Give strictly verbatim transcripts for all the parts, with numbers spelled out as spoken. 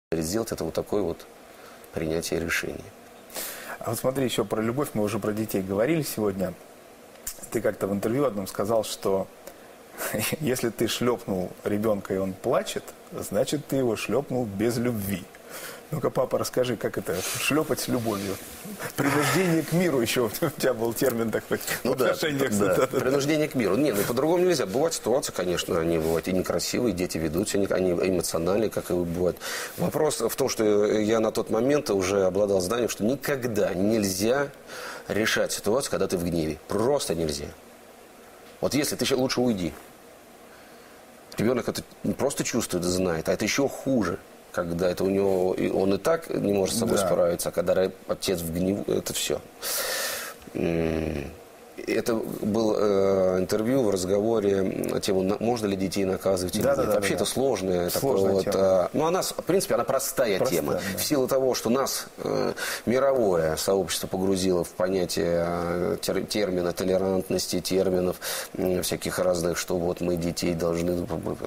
Сделать это вот такое вот принятие решения. А вот смотри, еще про любовь, мы уже про детей говорили сегодня. Ты как-то в интервью одном сказал, что если ты шлепнул ребенка и он плачет, значит ты его шлепнул без любви. Ну-ка, папа, расскажи, как это шлепать с любовью? Принуждение к миру еще у тебя был термин такой. Ну да, да, принуждение к миру. Нет, ну по-другому нельзя. Бывают ситуации, конечно, они бывают и некрасивые, дети ведут себя, они эмоциональные, как и бывают. Вопрос в том, что я на тот момент уже обладал знанием, что никогда нельзя решать ситуацию, когда ты в гневе. Просто нельзя. Вот если ты лучше уйди. Ребенок это не просто чувствует и знает, а это еще хуже. Когда это у него, он и так не может с собой да. справиться, а когда отец в гневу, это все. Это было э, интервью в разговоре на тему, можно ли детей наказывать или да, нет. Да, Вообще да, это да. сложная, сложная вот, тема. А, ну, она, в принципе, она простая, простая тема. Да. В силу того, что нас э, мировое сообщество погрузило в понятие э, тер, термина толерантности, терминов э, всяких разных, что вот мы детей должны...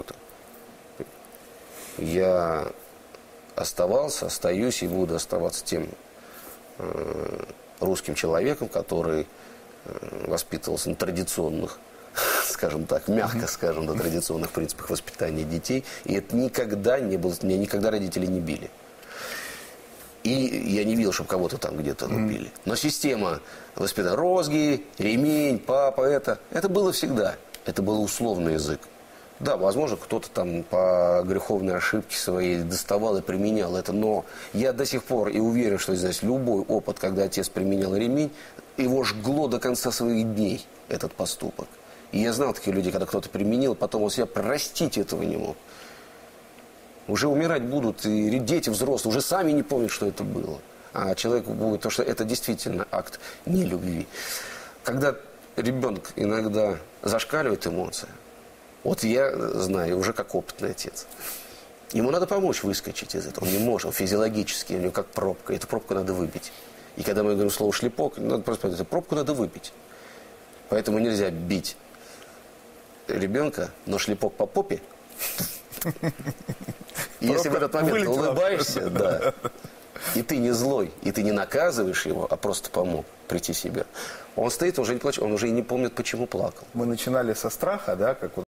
Я оставался, остаюсь и буду оставаться тем э, русским человеком, который э, воспитывался на традиционных, скажем так, мягко скажем, на традиционных принципах воспитания детей. И это никогда не было, меня никогда родители не били. И я не видел, чтобы кого-то там где-то лупили. Но система воспитания, розги, ремень, папа, это, это было всегда. Это был условный язык. Да, возможно, кто-то там по греховной ошибке своей доставал и применял это, но я до сих пор и уверен, что здесь любой опыт, когда отец применял ремень, его жгло до конца своих дней, этот поступок. И я знал такие люди, когда кто-то применил, потом он себя простить этого не мог. Уже умирать будут и дети взрослые, уже сами не помнят, что это было. А человеку будет, то, что это действительно акт нелюбви. Когда ребенок иногда зашкаливает эмоции, вот я знаю, уже как опытный отец. Ему надо помочь выскочить из этого. Он не может, он физиологически, у него как пробка. Эту пробку надо выбить. И когда мы говорим слово «шлепок», надо просто понять, эту пробку надо выпить. Поэтому нельзя бить ребенка, но шлепок по попе. Если в этот момент улыбаешься, да, и ты не злой, и ты не наказываешь его, а просто помог прийти в себя, он стоит, он уже не плачет, он уже и не помнит, почему плакал. Мы начинали со страха, да, как вот